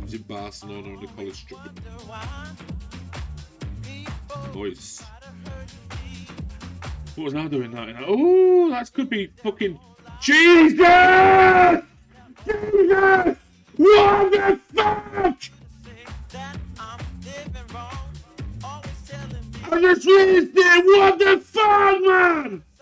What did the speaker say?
was in Barcelona on the college trip. Nice. What was I doing that? Oh, that could be fucking Jesus! Jesus! What the fuck? I just realized it! What the fuck, man?